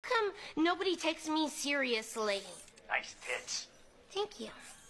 come nobody takes me seriously? Nice tits. Thank you.